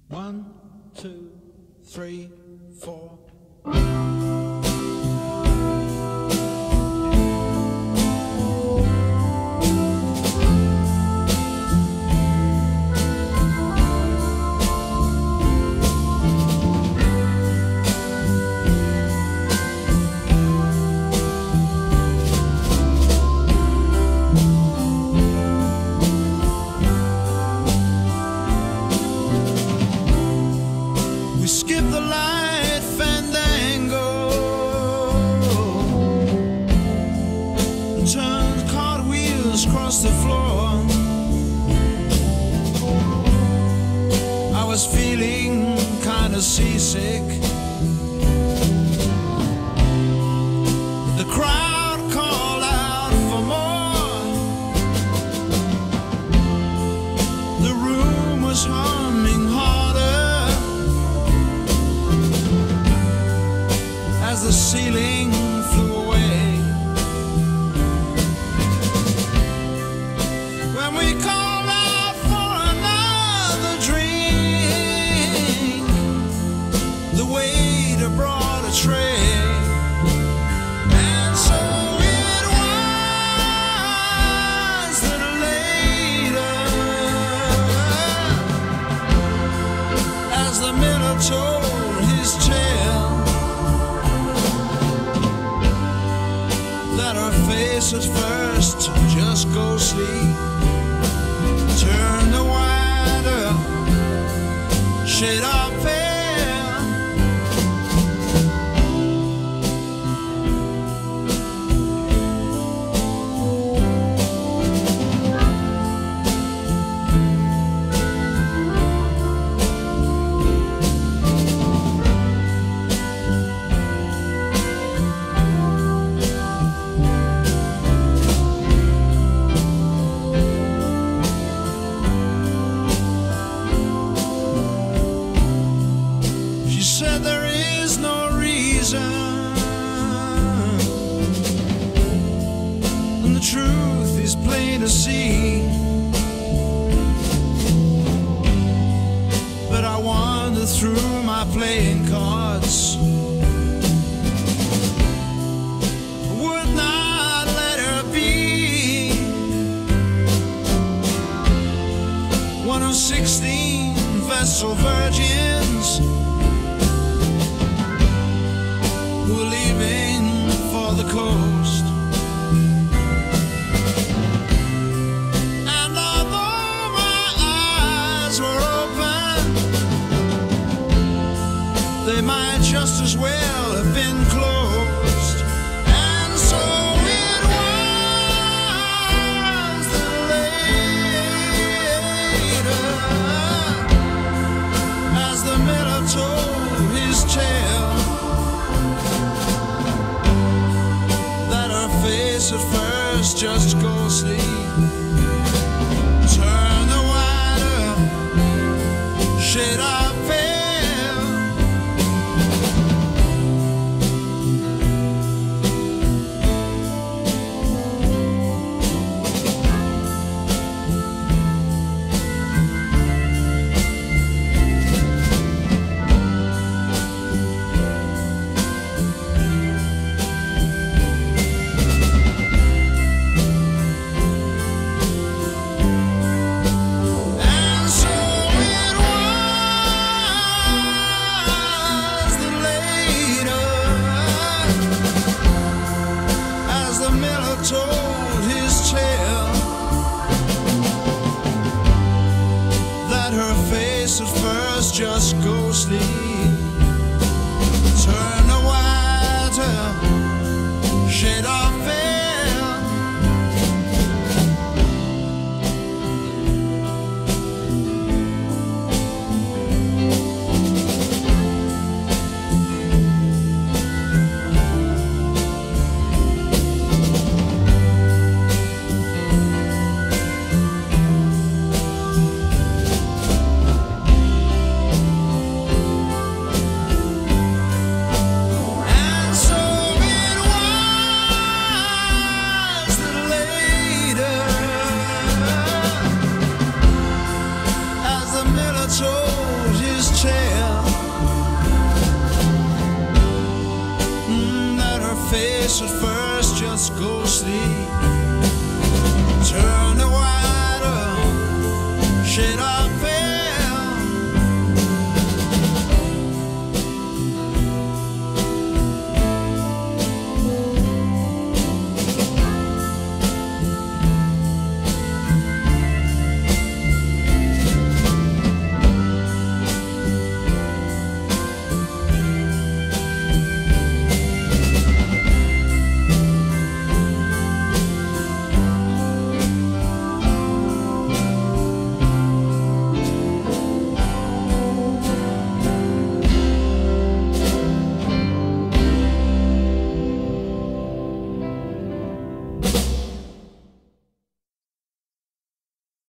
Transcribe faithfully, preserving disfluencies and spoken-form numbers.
One, two, three, four. Skip the light fandango, turn cartwheels across the floor. I was feeling kinda seasick. The crowd called out for more. The room was humming harder as the ceiling flew away. When we called out for another drink, the waiter brought a tray. And so it was that later, as the miller told his tale, that her face at first just go sleep, turn the wider shade of pale. She said there is no reason, and the truth is plain to see. But I wandered through my playing cards, would not let her be one of sixteen Vestal virgins who were leaving for the coast. And although my eyes were open, they might just as well have been closed. And so it was that later, as the miller told his tale, that her face at first just go sleep, turn the wider shade of pale. And so it was that later, as the miller told his tale, that her face at first just go sleep, turn the wider shade of pale. And so it was sleep.